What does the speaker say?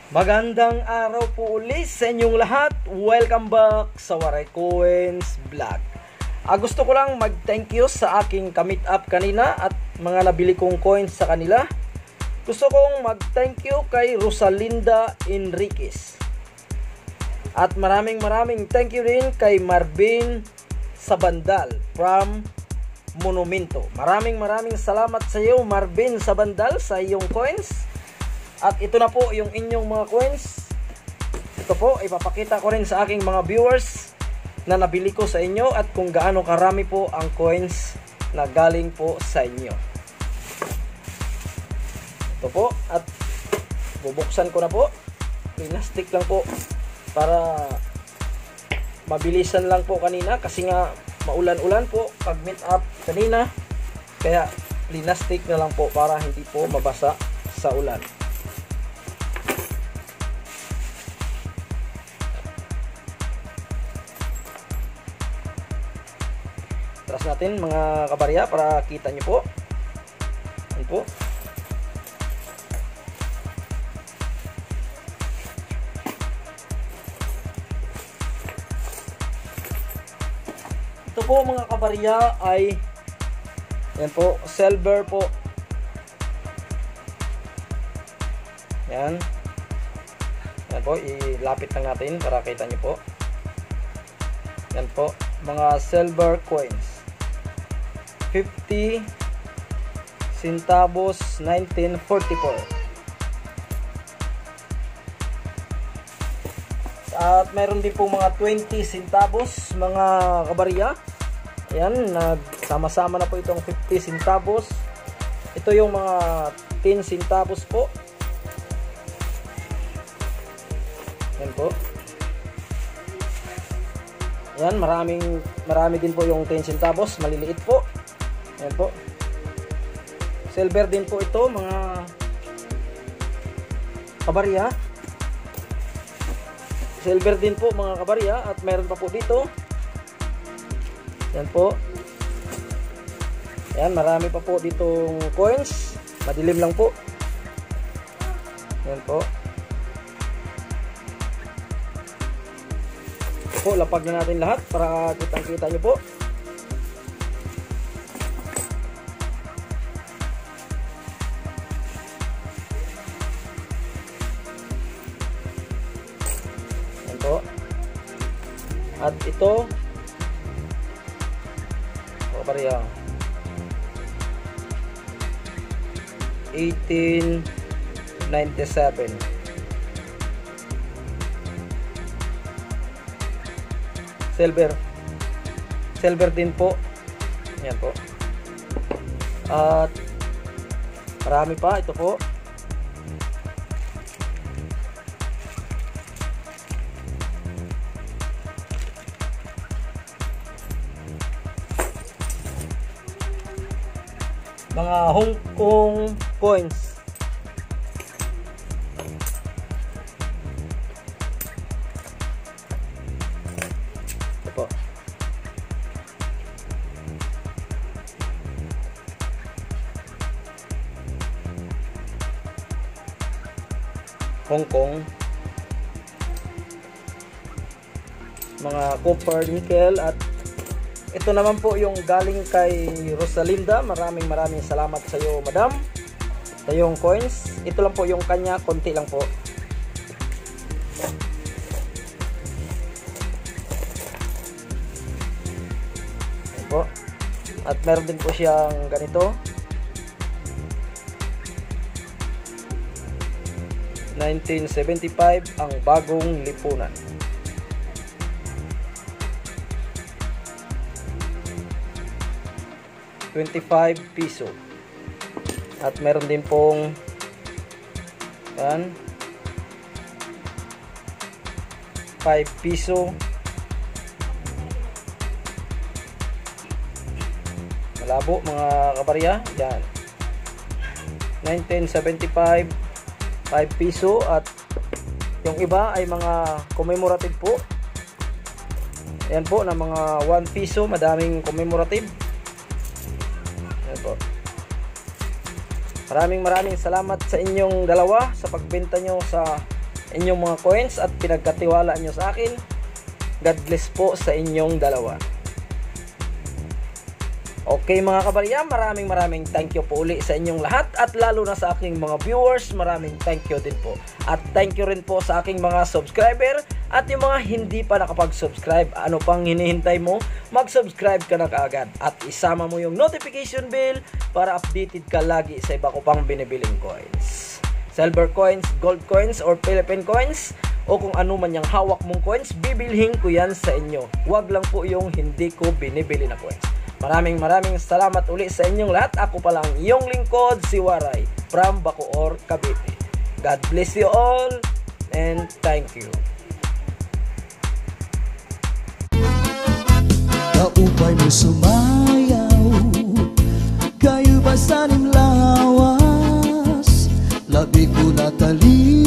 Magandang araw po ulit sa inyong lahat. Welcome back sa Waray Coins Vlog. Gusto ko lang mag-thank you sa aking ka-meet up kanina at mga nabili kong coins sa kanila. Gusto kong mag-thank you kay Rosalinda Enriquez. At maraming thank you rin kay Marvin Sabandal from Monumento. Maraming salamat sa iyo, Marvin Sabandal, sa iyong coins. At ito na po yung inyong mga coins. Ito po, ipapakita ko rin sa aking mga viewers na nabili ko sa inyo at kung gaano karami po ang coins na galing po sa inyo. Ito po, at bubuksan ko na po. Plastic lang po para mabilisan lang po kanina kasi nga maulan-ulan po pag meet up kanina. Kaya plastic na lang po para hindi po mabasa sa ulan. Tras natin mga kabarya para kita nyo po. Yan po. Ito po mga kabarya ay yan po, silver po. Yan. Yan po, ilapit lang natin para kita nyo po. Yan po, mga silver coins. 50 centavos 1944. At mayroon din po mga 20 centavos mga kabarya. Ayan, nagsama-sama na po itong 50 centavos. Ito yung mga 10 centavos po. Ayan po. Ayan, marami din po yung 10 centavos, maliliit po. Ayan po. Silver din po ito mga kabarya. Silver din po mga kabarya at meron pa po dito. Ayan po. Ayan, marami pa po ditong coins. Madilim lang po. Ayan po. Po, lapag na natin lahat para kitang-kita nyo po. Ayan po. At ito pariya 1897. Silver din po. Ayan po. At marami pa. Ito po. Mga Hong Kong coins. Ito po. Hong Kong. Mga copper, nickel at ito naman po yung galing kay Rosalinda. Maraming salamat sa iyo, madam, sa yung coins. Ito lang po yung kanya, konti lang po. Ayan po. At meron din po siyang ganito. 1975 ang bagong lipunan. ₱25. At meron din pong yan, ₱5. Malabo mga kabarya. Yan, 1975, ₱5. At yung iba ay mga commemorative po. Yan po na mga ₱1. Madaming commemorative. Ayan po. Maraming salamat sa inyong dalawa sa pagbenta nyo sa inyong mga coins at pinagkatiwala nyo sa akin. God bless po sa inyong dalawa. Okay mga kabarya, maraming thank you po uli sa inyong lahat at lalo na sa aking mga viewers, maraming thank you din po. At thank you rin po sa aking mga subscriber at yung mga hindi pa nakapag-subscribe, ano pang hinihintay mo? Mag-subscribe ka na kaagad at isama mo yung notification bell para updated ka lagi sa iba ko pang binibiling coins. Silver coins, gold coins, or Philippine coins, o kung ano man yung hawak mong coins, bibilhin ko yan sa inyo. Huwag lang po yung hindi ko binibili na coins. Maraming salamat uli sa inyong lahat. Ako pa lang iyong lingkod, si Waray, from Bacoor, Cavite. God bless you all and thank you. Kaupay mo sumayaw, kayo ba sa lawas? Labi ko natali